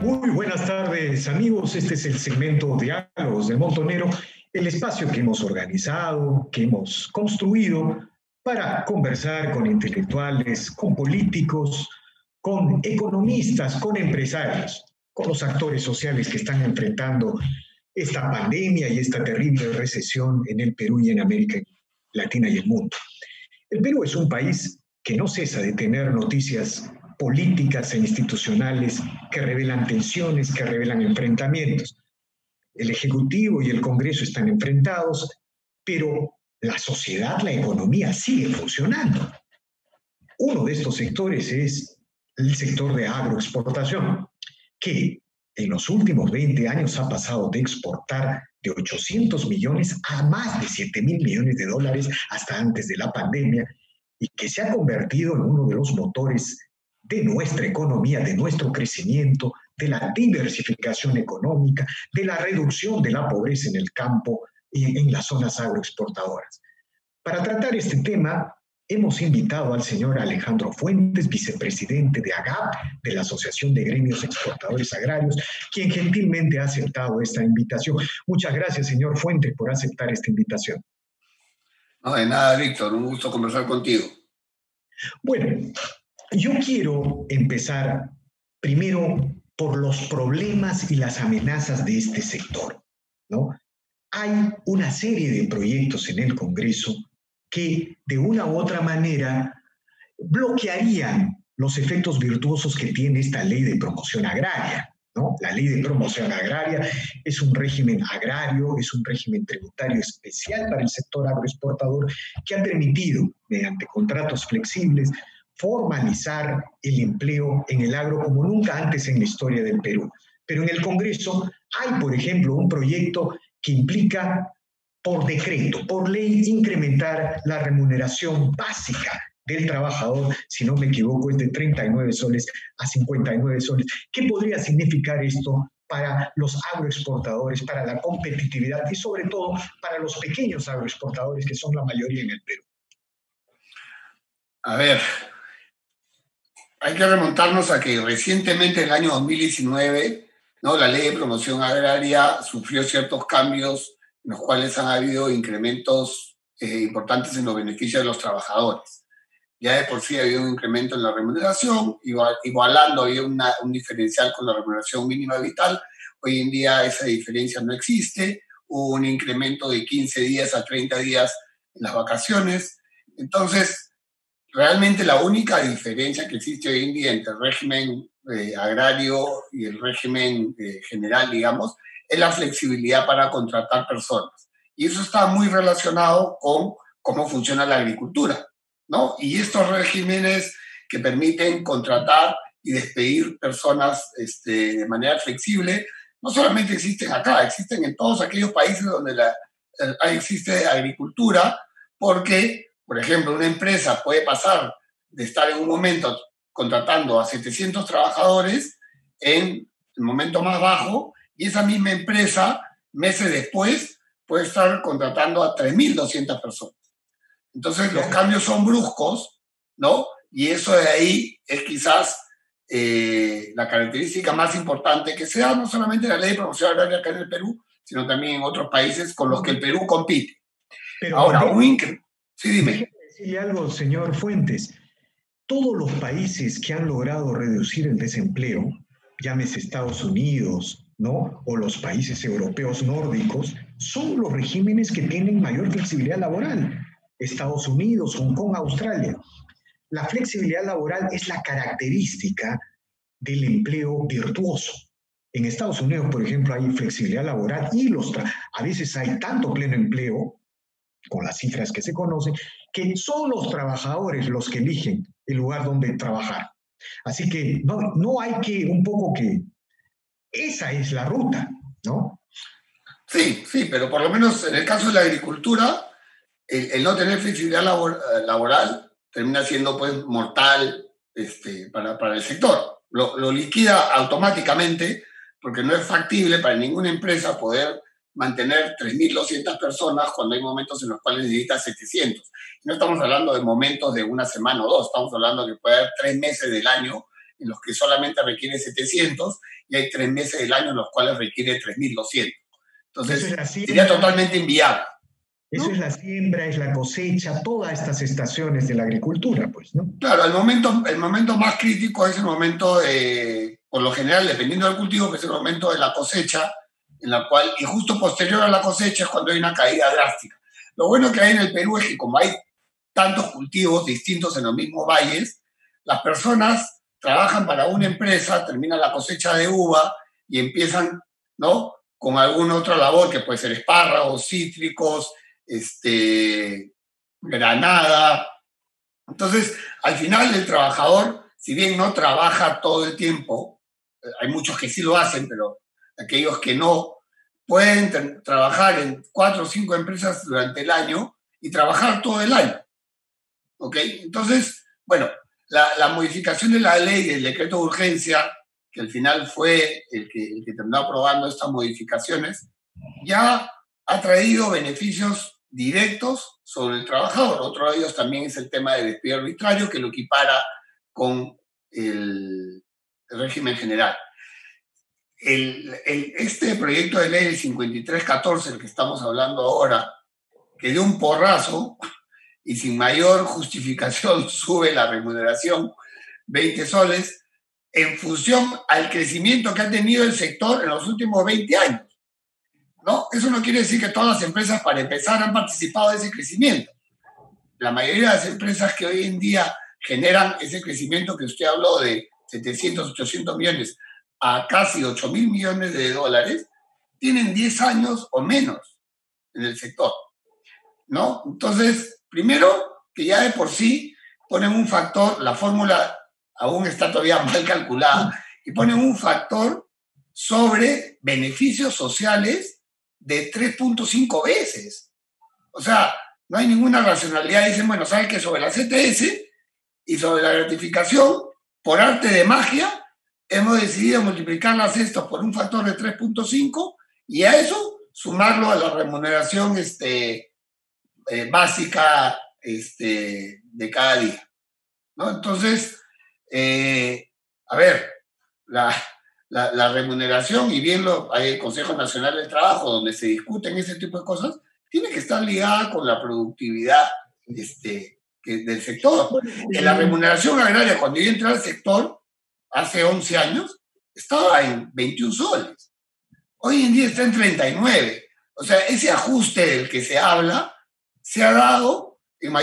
Muy buenas tardes, amigos. Este es el segmento Diálogos del Montonero, el espacio que hemos organizado, que hemos construido para conversar con intelectuales, con políticos, con economistas, con empresarios, con los actores sociales que están enfrentando esta pandemia y esta terrible recesión en el Perú y en América Latina y el mundo. El Perú es un país que no cesa de tener noticias políticas e institucionales que revelan tensiones, que revelan enfrentamientos. El Ejecutivo y el Congreso están enfrentados, pero la sociedad, la economía sigue funcionando. Uno de estos sectores es el sector de agroexportación, que en los últimos 20 años ha pasado de exportar de 800 millones a más de 7.000 millones de dólares hasta antes de la pandemia y que se ha convertido en uno de los motores de nuestra economía, de nuestro crecimiento, de la diversificación económica, de la reducción de la pobreza en el campo y en las zonas agroexportadoras. Para tratar este tema, hemos invitado al señor Alejandro Fuentes, vicepresidente de AGAP, de la Asociación de Gremios Exportadores Agrarios, quien gentilmente ha aceptado esta invitación. Muchas gracias, señor Fuentes, por aceptar esta invitación. No, de nada, Víctor, un gusto conversar contigo. Bueno, yo quiero empezar primero por los problemas y las amenazas de este sector, ¿no? Hay una serie de proyectos en el Congreso que de una u otra manera bloquearían los efectos virtuosos que tiene esta ley de promoción agraria, ¿no? La ley de promoción agraria es un régimen agrario, es un régimen tributario especial para el sector agroexportador que ha permitido, mediante contratos flexibles, formalizar el empleo en el agro como nunca antes en la historia del Perú. Pero en el Congreso hay, por ejemplo, un proyecto que implica por decreto, por ley, incrementar la remuneración básica del trabajador, si no me equivoco, es de 39 soles a 59 soles. ¿Qué podría significar esto para los agroexportadores, para la competitividad y sobre todo para los pequeños agroexportadores que son la mayoría en el Perú? A ver, hay que remontarnos a que recientemente, en el año 2019, ¿no? La ley de promoción agraria sufrió ciertos cambios en los cuales han habido incrementos importantes en los beneficios de los trabajadores. Ya de por sí había un incremento en la remuneración, igualando había un diferencial con la remuneración mínima vital. Hoy en día esa diferencia no existe. Hubo un incremento de 15 días a 30 días en las vacaciones. Entonces, realmente la única diferencia que existe hoy en día entre el régimen agrario y el régimen general, digamos, es la flexibilidad para contratar personas. Y eso está muy relacionado con cómo funciona la agricultura, ¿no? Y estos regímenes que permiten contratar y despedir personas de manera flexible, no solamente existen acá, existen en todos aquellos países donde existe agricultura, porque, por ejemplo, una empresa puede pasar de estar en un momento contratando a 700 trabajadores en el momento más bajo, y esa misma empresa, meses después, puede estar contratando a 3.200 personas. Entonces, los cambios son bruscos, ¿no? Y eso de ahí es quizás la característica más importante que se da no solamente en la ley de promoción agraria acá en el Perú, sino también en otros países con los que el Perú compite. Pero ahora, sí, dime. Déjeme decirle algo, señor Fuentes. Todos los países que han logrado reducir el desempleo, llámese Estados Unidos, ¿no? O los países europeos nórdicos, son los regímenes que tienen mayor flexibilidad laboral. Estados Unidos, Hong Kong, Australia. La flexibilidad laboral es la característica del empleo virtuoso. En Estados Unidos, por ejemplo, hay flexibilidad laboral y a veces hay tanto pleno empleo, con las cifras que se conocen, que son los trabajadores los que eligen el lugar donde trabajar. Así que no hay que, esa es la ruta, ¿no? Sí, pero por lo menos en el caso de la agricultura, el no tener flexibilidad laboral termina siendo pues mortal para el sector. Lo liquida automáticamente porque no es factible para ninguna empresa poder mantener 3.200 personas cuando hay momentos en los cuales necesita 700. No estamos hablando de momentos de una semana o dos, estamos hablando de que puede haber 3 meses del año en los que solamente requiere 700 y hay 3 meses del año en los cuales requiere 3.200. Entonces, sería totalmente inviable. Eso es la siembra, es la cosecha, todas estas estaciones de la agricultura, pues, ¿no? Claro, el momento más crítico es el momento, por lo general, dependiendo del cultivo, que es el momento de la cosecha, en la cual, y justo posterior a la cosecha es cuando hay una caída drástica. Lo bueno que hay en el Perú es que como hay tantos cultivos distintos en los mismos valles, las personas trabajan para una empresa, terminan la cosecha de uva y empiezan, ¿no?, con alguna otra labor, que puede ser espárragos, cítricos, granada. Entonces, al final el trabajador, si bien no trabaja todo el tiempo, hay muchos que sí lo hacen, pero aquellos que no, pueden trabajar en 4 o 5 empresas durante el año y trabajar todo el año. ¿Ok? Entonces, bueno, la modificación de la ley del decreto de urgencia, que al final fue el que terminó aprobando estas modificaciones, ya ha traído beneficios directos sobre el trabajador. Otro de ellos también es el tema del despido arbitrario, que lo equipara con el régimen general. Este proyecto de ley del 5314, el que estamos hablando ahora, que de un porrazo y sin mayor justificación sube la remuneración 20 soles en función al crecimiento que ha tenido el sector en los últimos 20 años. ¿No? Eso no quiere decir que todas las empresas, para empezar, han participado de ese crecimiento. La mayoría de las empresas que hoy en día generan ese crecimiento que usted habló de 700, 800 millones a casi 8.000 millones de dólares, tienen 10 años o menos en el sector, ¿no? Entonces, primero, que ya de por sí ponen un factor, la fórmula aún está todavía mal calculada, y ponen un factor sobre beneficios sociales de 3.5 veces. O sea, no hay ninguna racionalidad. Dicen, bueno, ¿sabes qué? Sobre la CTS y sobre la gratificación, por arte de magia, hemos decidido multiplicar las cestas por un factor de 3.5 y a eso sumarlo a la remuneración básica de cada día, ¿no? Entonces, a ver, la remuneración, y bien hay el Consejo Nacional del Trabajo, donde se discuten ese tipo de cosas, tiene que estar ligada con la productividad del sector. En la remuneración agraria, cuando yo entré al sector, hace 11 años, estaba en 21 soles. Hoy en día está en 39. O sea, ese ajuste del que se habla se ha dado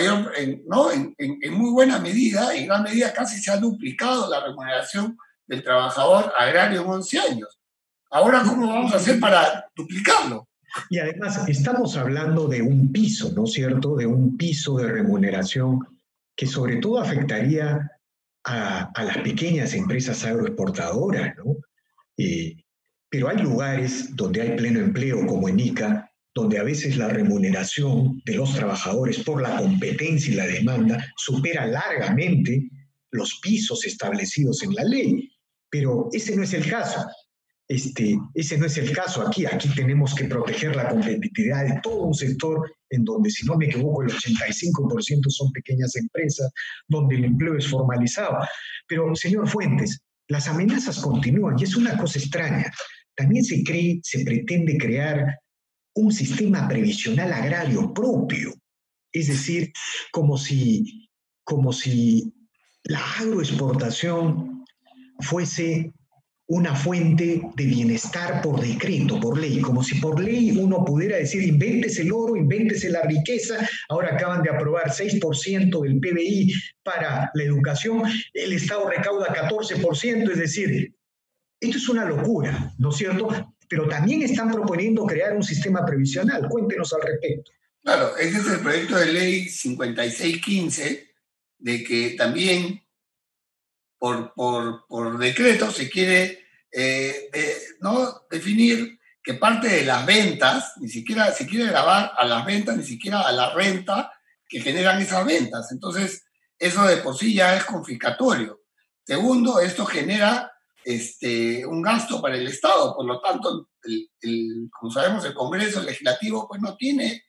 en muy buena medida, en gran medida casi se ha duplicado la remuneración del trabajador agrario en 11 años. Ahora, ¿cómo vamos a hacer para duplicarlo? Y además, estamos hablando de un piso, ¿no es cierto? De un piso de remuneración que sobre todo afectaría a las pequeñas empresas agroexportadoras, ¿no? Pero hay lugares donde hay pleno empleo, como en Ica, donde a veces la remuneración de los trabajadores por la competencia y la demanda supera largamente los pisos establecidos en la ley. Pero ese no es el caso. Ese no es el caso aquí. Aquí tenemos que proteger la competitividad de todo un sector en donde, si no me equivoco, el 85% son pequeñas empresas, donde el empleo es formalizado. Pero, señor Fuentes, las amenazas continúan y es una cosa extraña. También se pretende crear un sistema previsional agrario propio. Es decir, como si la agroexportación fuese una fuente de bienestar por decreto, por ley, como si por ley uno pudiera decir, invéntese el oro, invéntese la riqueza. Ahora acaban de aprobar 6% del PBI para la educación, el Estado recauda 14%, es decir, esto es una locura, ¿no es cierto? Pero también están proponiendo crear un sistema previsional. Cuéntenos al respecto. Claro, ese es el proyecto de ley 5615, de que también por decreto se quiere no definir que parte de las ventas, ni siquiera se quiere gravar a las ventas, ni siquiera a la renta que generan esas ventas. Entonces, eso de por sí ya es confiscatorio. Segundo, esto genera un gasto para el Estado. Por lo tanto, como sabemos, el Congreso Legislativo pues no tiene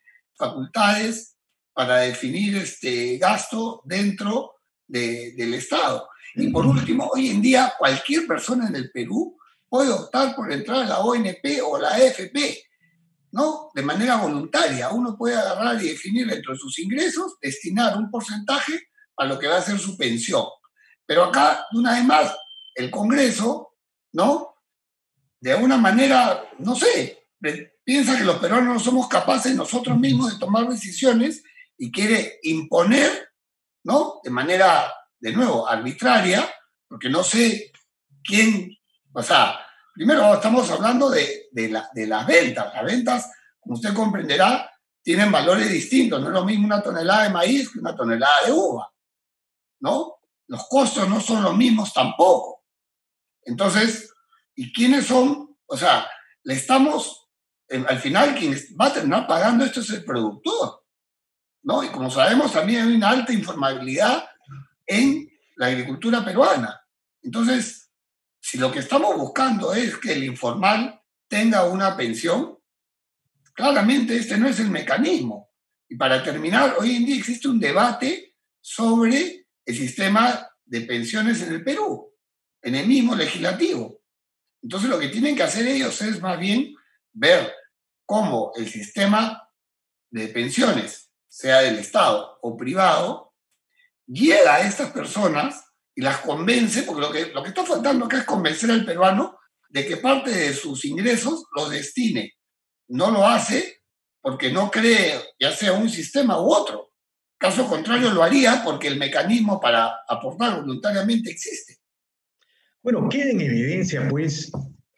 facultades para definir gasto dentro del Estado. Y por último, hoy en día cualquier persona en el Perú puede optar por entrar a la ONP o la AFP, ¿no? De manera voluntaria. Uno puede agarrar y definir dentro de sus ingresos, destinar un porcentaje a lo que va a ser su pensión. Pero acá, una vez más, el Congreso, ¿no? De alguna manera, no sé, piensa que los peruanos no somos capaces nosotros mismos de tomar decisiones y quiere imponer, ¿no? De manera, de nuevo, arbitraria, porque no sé quién, o sea, primero estamos hablando de las ventas. Las ventas, como usted comprenderá, tienen valores distintos. No es lo mismo una tonelada de maíz que una tonelada de uva, ¿no? Los costos no son los mismos tampoco. Entonces, ¿y quiénes son? O sea, le estamos, al final, quien va a terminar pagando esto es el productor, ¿no? Y como sabemos, también hay una alta informabilidad en la agricultura peruana. Entonces, si lo que estamos buscando es que el informal tenga una pensión, claramente este no es el mecanismo. Y para terminar, hoy en día existe un debate sobre el sistema de pensiones en el Perú, en el mismo legislativo. Entonces lo que tienen que hacer ellos es más bien ver cómo el sistema de pensiones, sea del Estado o privado, llega a estas personas y las convence, porque lo que está faltando acá es convencer al peruano de que parte de sus ingresos los destine. No lo hace porque no cree ya sea un sistema u otro. Caso contrario lo haría porque el mecanismo para aportar voluntariamente existe. Bueno, queda en evidencia, pues,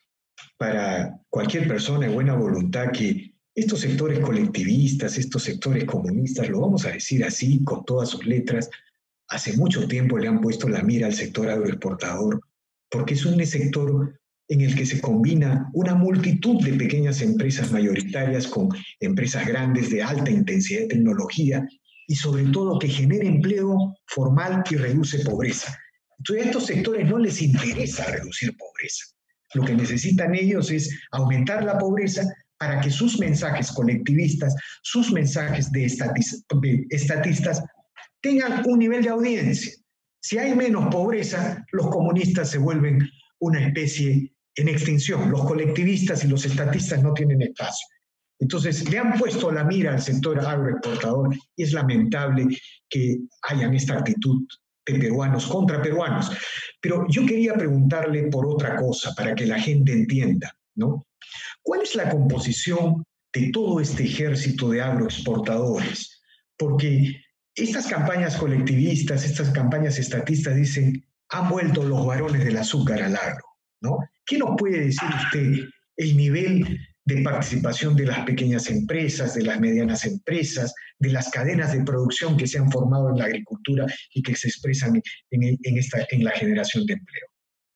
para cualquier persona de buena voluntad que estos sectores colectivistas, estos sectores comunistas, lo vamos a decir así, con todas sus letras, hace mucho tiempo le han puesto la mira al sector agroexportador, porque es un sector en el que se combina una multitud de pequeñas empresas mayoritarias con empresas grandes de alta intensidad de tecnología y sobre todo que genera empleo formal y reduce pobreza. Entonces a estos sectores no les interesa reducir pobreza. Lo que necesitan ellos es aumentar la pobreza para que sus mensajes colectivistas, sus mensajes de estatistas tengan un nivel de audiencia. Si hay menos pobreza, los comunistas se vuelven una especie en extinción. Los colectivistas y los estatistas no tienen espacio. Entonces, le han puesto la mira al sector agroexportador y es lamentable que hayan esta actitud de peruanos contra peruanos. Pero yo quería preguntarle por otra cosa para que la gente entienda, ¿no? ¿Cuál es la composición de todo este ejército de agroexportadores? Porque estas campañas colectivistas, estas campañas estatistas dicen, han vuelto los varones del azúcar al agro, ¿no? ¿Qué nos puede decir usted el nivel de participación de las pequeñas empresas, de las medianas empresas, de las cadenas de producción que se han formado en la agricultura y que se expresan en la generación de empleo?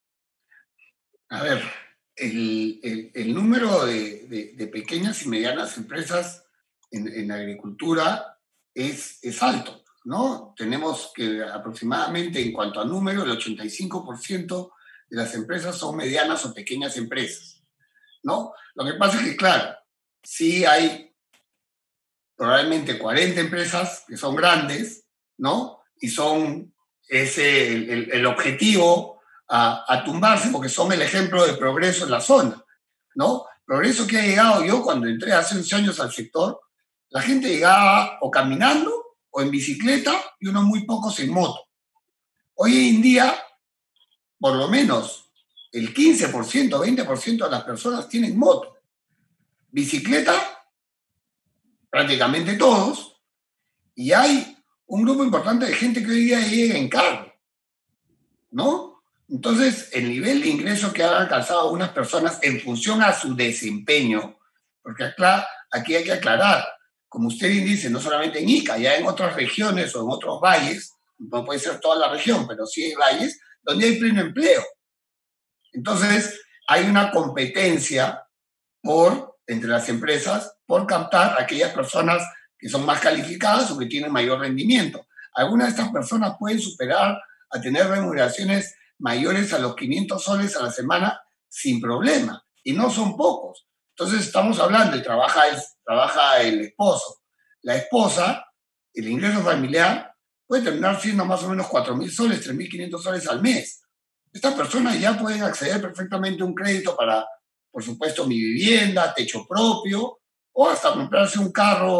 A ver, el número de pequeñas y medianas empresas en agricultura es alto, ¿no? Tenemos que aproximadamente, en cuanto a número, el 85% de las empresas son medianas o pequeñas empresas, ¿no? Lo que pasa es que, claro, sí hay probablemente 40 empresas que son grandes, ¿no? Y son el objetivo a tumbarse porque son el ejemplo de progreso en la zona, ¿no? Progreso que ha llegado yo cuando entré hace 11 años al sector, la gente llegaba o caminando o en bicicleta y unos muy pocos en moto. Hoy en día, por lo menos el 15%, 20% de las personas tienen moto. Bicicleta, prácticamente todos, y hay un grupo importante de gente que hoy día llega en carro, ¿no? Entonces, el nivel de ingreso que han alcanzado algunas personas en función a su desempeño, porque aquí hay que aclarar, como usted bien dice, no solamente en Ica, ya en otras regiones o en otros valles, no puede ser toda la región, pero sí hay valles donde hay pleno empleo. Entonces, hay una competencia entre las empresas por captar a aquellas personas que son más calificadas o que tienen mayor rendimiento. Algunas de estas personas pueden superar a tener remuneraciones mayores a los 500 soles a la semana sin problema, y no son pocos. Entonces estamos hablando, y trabaja el esposo, la esposa, el ingreso familiar puede terminar siendo más o menos 4.000 soles, 3.500 soles al mes. Estas personas ya pueden acceder perfectamente a un crédito para, por supuesto, mi vivienda, techo propio, o hasta comprarse un carro,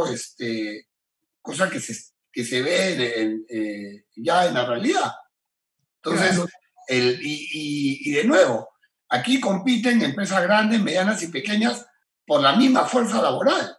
cosa que se ve ya en la realidad. Entonces, Claro. y de nuevo, aquí compiten empresas grandes, medianas y pequeñas por la misma fuerza laboral,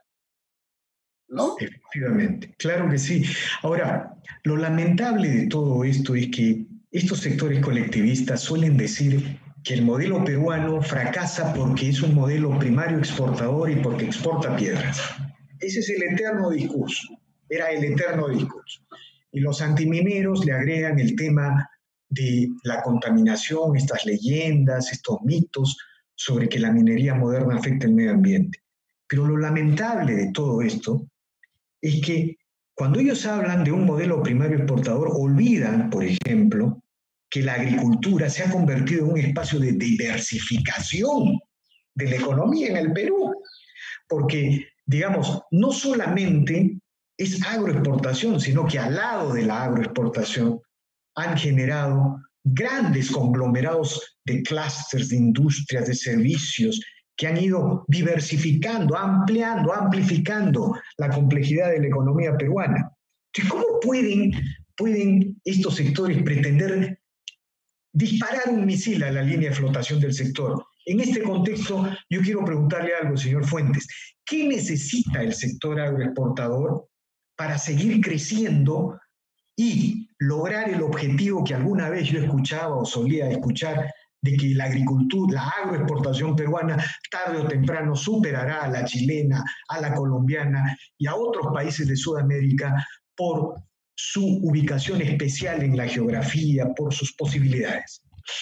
¿no? Efectivamente, claro que sí. Ahora, lo lamentable de todo esto es que estos sectores colectivistas suelen decir que el modelo peruano fracasa porque es un modelo primario exportador y porque exporta piedras. Ese es el eterno discurso, era el eterno discurso. Y los antimineros le agregan el tema de la contaminación, estas leyendas, estos mitos sobre que la minería moderna afecta el medio ambiente. Pero lo lamentable de todo esto es que cuando ellos hablan de un modelo primario exportador, olvidan, por ejemplo, que la agricultura se ha convertido en un espacio de diversificación de la economía en el Perú, porque, digamos, no solamente es agroexportación, sino que al lado de la agroexportación han generado grandes conglomerados de clústeres, de industrias, de servicios, que han ido diversificando, ampliando, amplificando la complejidad de la economía peruana. Entonces, ¿cómo pueden estos sectores pretender disparar un misil a la línea de flotación del sector? En este contexto, yo quiero preguntarle algo, señor Fuentes. ¿Qué necesita el sector agroexportador para seguir creciendo y lograr el objetivo que alguna vez yo escuchaba o solía escuchar de que la agricultura, la agroexportación peruana tarde o temprano superará a la chilena, a la colombiana y a otros países de Sudamérica por su ubicación especial en la geografía, por sus posibilidades?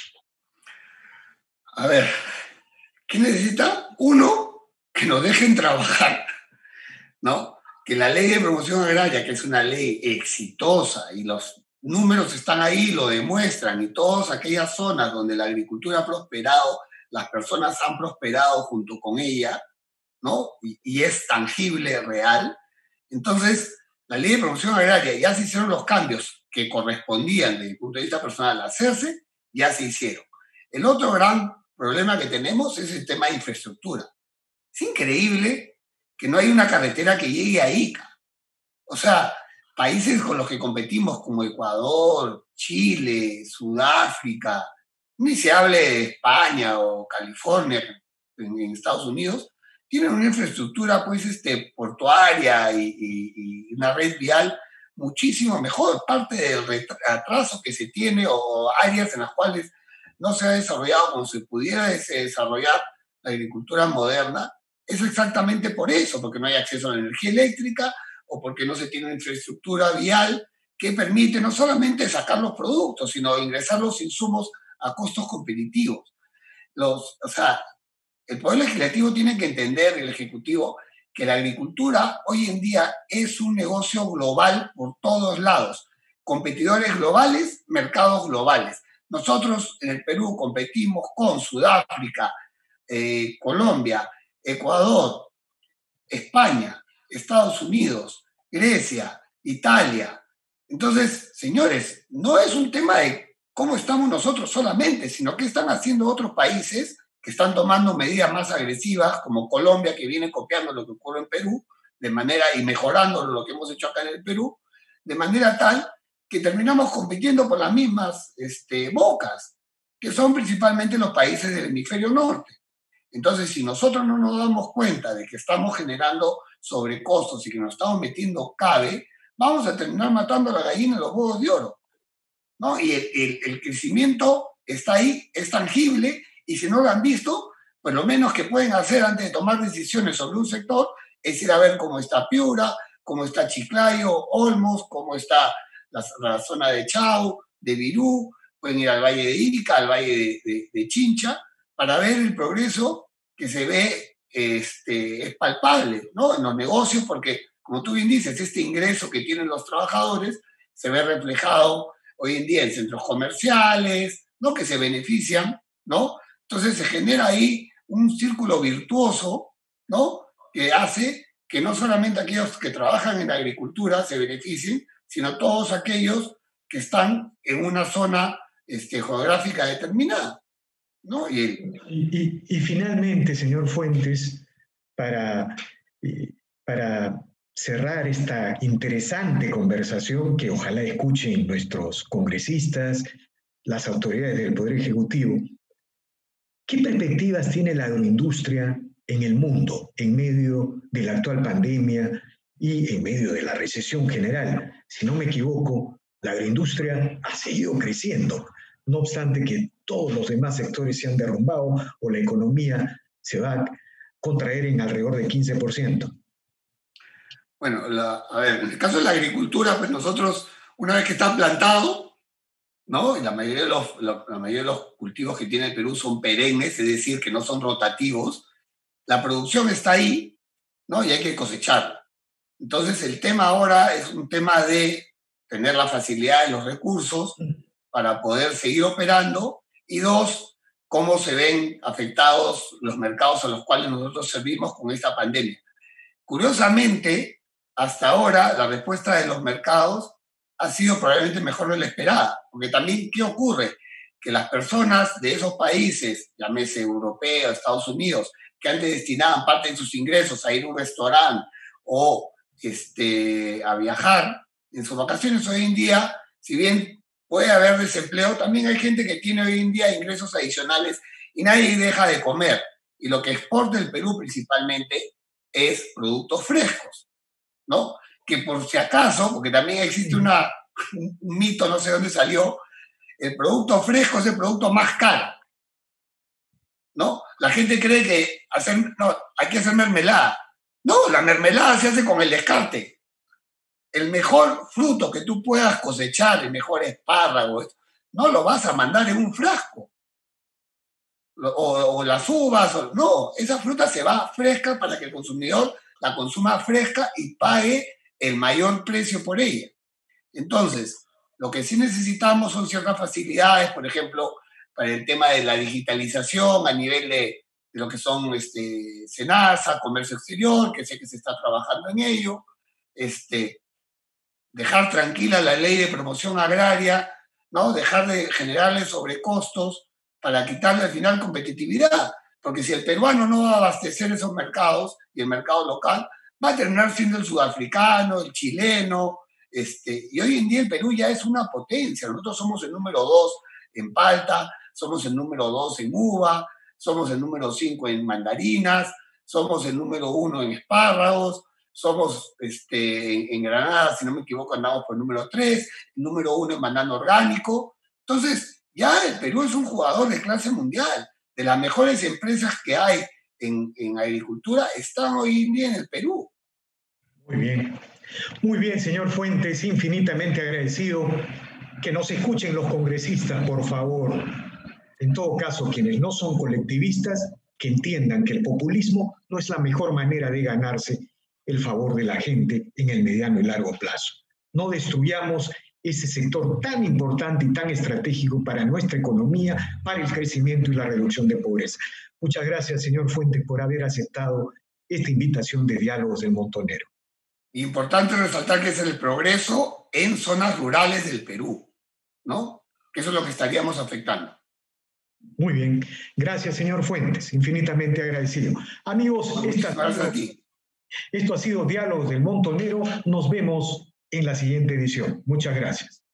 A ver, ¿qué necesita? Uno, que nos dejen trabajar, ¿no? Que la ley de promoción agraria, que es una ley exitosa y los números están ahí, lo demuestran, y todas aquellas zonas donde la agricultura ha prosperado, las personas han prosperado junto con ella, ¿no? Y es tangible, real. Entonces, la ley de promoción agraria, ya se hicieron los cambios que correspondían desde el punto de vista personal a hacerse, ya se hicieron. El otro gran problema que tenemos es el tema de infraestructura. Es increíble que no hay una carretera que llegue a Ica. O sea, países con los que competimos como Ecuador, Chile, Sudáfrica, ni se hable de España o California en Estados Unidos, tienen una infraestructura pues, portuaria y una red vial muchísimo mejor. Parte del retraso que se tiene o áreas en las cuales no se ha desarrollado como se pudiera desarrollar la agricultura moderna, es exactamente por eso, porque no hay acceso a la energía eléctrica o porque no se tiene una infraestructura vial que permite no solamente sacar los productos, sino ingresar los insumos a costos competitivos. O sea, el Poder Legislativo tiene que entender, el Ejecutivo, que la agricultura hoy en día es un negocio global por todos lados. Competidores globales, mercados globales. Nosotros en el Perú competimos con Sudáfrica, Colombia, Ecuador, España, Estados Unidos, Grecia, Italia. Entonces, señores, no es un tema de cómo estamos nosotros solamente, sino qué están haciendo otros países que están tomando medidas más agresivas, como Colombia, que viene copiando lo que ocurre en Perú, de manera y mejorando lo que hemos hecho acá en el Perú, de manera tal que terminamos compitiendo por las mismas bocas, que son principalmente los países del hemisferio norte. Entonces, si nosotros no nos damos cuenta de que estamos generando sobrecostos y que nos estamos metiendo cabe, vamos a terminar matando a la gallina en los huevos de oro, ¿no? Y el crecimiento está ahí, es tangible, y si no lo han visto, pues lo menos que pueden hacer antes de tomar decisiones sobre un sector es ir a ver cómo está Piura, cómo está Chiclayo, Olmos, cómo está la zona de Chao, de Virú, pueden ir al Valle de Ica, al Valle de Chincha, para ver el progreso que se ve, es palpable, ¿no? En los negocios, porque, como tú bien dices, este ingreso que tienen los trabajadores se ve reflejado hoy en día en centros comerciales, ¿no? Que se benefician, ¿no? Entonces se genera ahí un círculo virtuoso, ¿no? Que hace que no solamente aquellos que trabajan en la agricultura se beneficien, sino todos aquellos que están en una zona geográfica determinada, ¿no? Y finalmente, señor Fuentes, para, para cerrar esta interesante conversación que ojalá escuchen nuestros congresistas, las autoridades del Poder Ejecutivo, ¿qué perspectivas tiene la agroindustria en el mundo en medio de la actual pandemia y en medio de la recesión general? Si no me equivoco, la agroindustria ha seguido creciendo, no obstante que todos los demás sectores se han derrumbado o la economía se va a contraer en alrededor del 15%. Bueno, a ver, en el caso de la agricultura, pues nosotros, una vez que está plantado, ¿no? Y la mayoría de los cultivos que tiene el Perú son perennes, es decir, que no son rotativos, la producción está ahí, ¿no? Y hay que cosecharla. Entonces, el tema ahora es un tema de tener la facilidad de los recursos para poder seguir operando, y dos, cómo se ven afectados los mercados a los cuales nosotros servimos con esta pandemia. Curiosamente, hasta ahora la respuesta de los mercados ha sido probablemente mejor de la esperada, porque también, ¿qué ocurre? Que las personas de esos países, llámese europeos, Estados Unidos, que antes destinaban parte de sus ingresos a ir a un restaurante o a viajar en sus vacaciones, hoy en día, si bien puede haber desempleo, también hay gente que tiene hoy en día ingresos adicionales y nadie deja de comer. Y lo que exporta el Perú principalmente es productos frescos, ¿no? Que por si acaso, porque también existe un mito, no sé dónde salió, el producto fresco es el producto más caro, ¿no? La gente cree que hay que hacer mermelada. No, la mermelada se hace con el descarte. El mejor fruto que tú puedas cosechar, el mejor espárrago, no lo vas a mandar en un frasco. O las uvas, no, esa fruta se va fresca para que el consumidor la consuma fresca y pague el mayor precio por ella. Entonces, lo que sí necesitamos son ciertas facilidades, por ejemplo, para el tema de la digitalización a nivel de lo que son SENASA, comercio exterior, que sé que se está trabajando en ello, dejar tranquila la ley de promoción agraria, ¿no? Dejar de generarle sobrecostos para quitarle al final competitividad. Porque si el peruano no va a abastecer esos mercados y el mercado local, va a terminar siendo el sudafricano, el chileno, y hoy en día el Perú ya es una potencia. Nosotros somos el número 2 en palta, somos el número 2 en uva, somos el número 5 en mandarinas, somos el número 1 en espárragos, somos en Granada, si no me equivoco, andamos por el número 3, el número 1 en banano orgánico. Entonces, ya el Perú es un jugador de clase mundial. De las mejores empresas que hay en agricultura están hoy en día en el Perú. Muy bien, señor Fuentes, infinitamente agradecido. Que nos escuchen los congresistas, por favor. En todo caso, quienes no son colectivistas, que entiendan que el populismo no es la mejor manera de ganarse el favor de la gente en el mediano y largo plazo. No destruyamos ese sector tan importante y tan estratégico para nuestra economía, para el crecimiento y la reducción de pobreza. Muchas gracias, señor Fuentes, por haber aceptado esta invitación de Diálogos del Montonero. Importante resaltar que es el progreso en zonas rurales del Perú, ¿no? Que eso es lo que estaríamos afectando. Muy bien. Gracias, señor Fuentes. Infinitamente agradecido. Amigos, esto ha sido Diálogos del Montonero. Nos vemos en la siguiente edición. Muchas gracias.